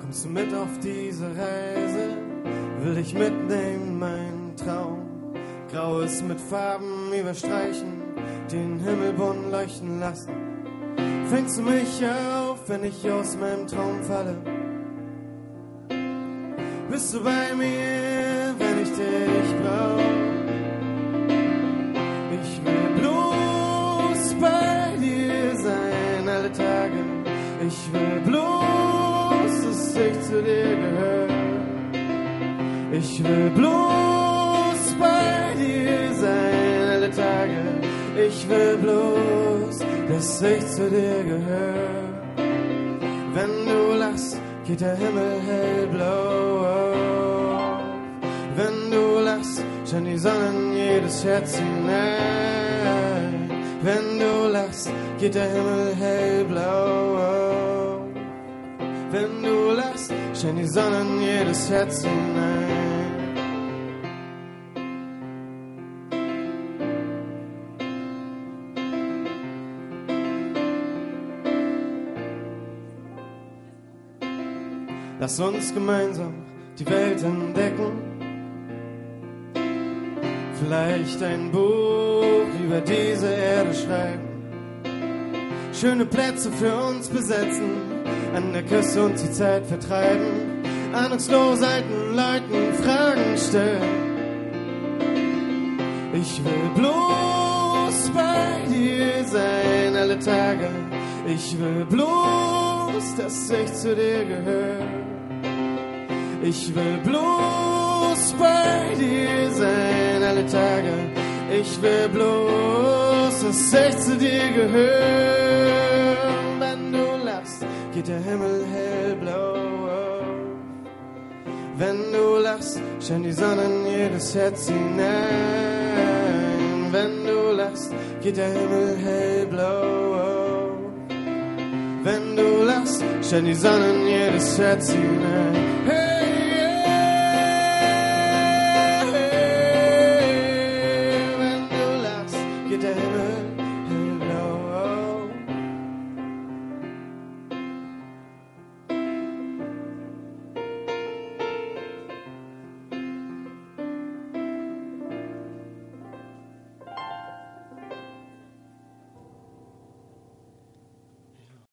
Kommst du mit auf diese Reise? Will ich mitnehmen, meinen Traum. Graues mit Farben überstreichen, den Himmel bunt leuchten lassen. Fängst du mich auf, wenn ich aus meinem Traum falle? Bist du bei mir, wenn ich dich brauch? Ich will bloß bei dir sein alle Tage. Ich will bloß, dass ich zu dir gehöre. Ich will bloß bei dir sein alle Tage. Ich will bloß, dass ich zu dir gehöre. Wenn du lachst, geht der Himmel hellblau auf. Wenn du lachst, scheint die Sonne in jedes Herz hinein. Wenn du lachst, geht der Himmel hellblau auf. Wenn du lachst, scheint die Sonne in jedes Herz hinein. Lass uns gemeinsam die Welt entdecken. Vielleicht ein Buch über diese Erde schreiben. Schöne Plätze für uns besetzen, an der Küste und die Zeit vertreiben. Ahnungslos alten Leuten Fragen stellen. Ich will bloß bei dir sein alle Tage. Ich will bloß, dass ich zu dir gehöre. Ich will bloß bei dir sein alle Tage. Ich will bloß, dass ich zu dir gehöre. Wenn du lachst, geht der Himmel hellblau auf. Wenn du lachst, scheint die Sonne in jedes Herz hinein. Wenn du lachst, geht der Himmel hellblau auf. Wenn du lachst, scheint die Sonne in jedes Herz hinein. Hey!